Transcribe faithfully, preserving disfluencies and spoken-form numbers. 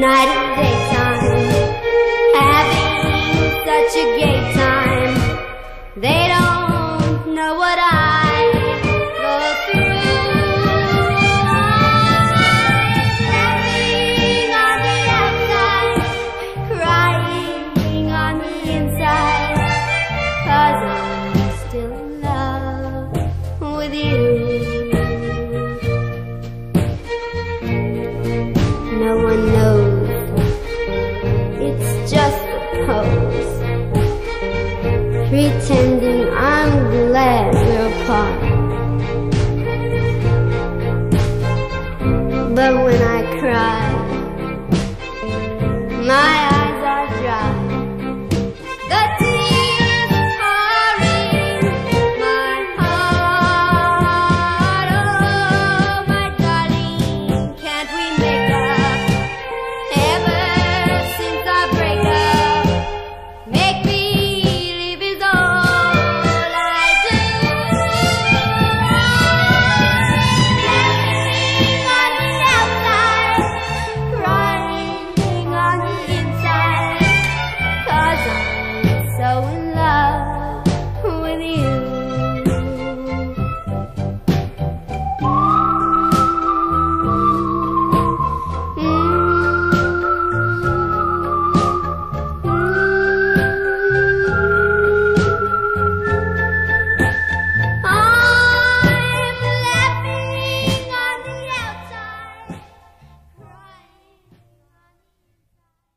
night and daytime, having such a gay time. They don't know what I go through. I'm laughing on the outside, crying on the inside, 'cause I'm still in love with you. No one knows, it's just a pose, pretending I'm glad we're apart. But when I cry,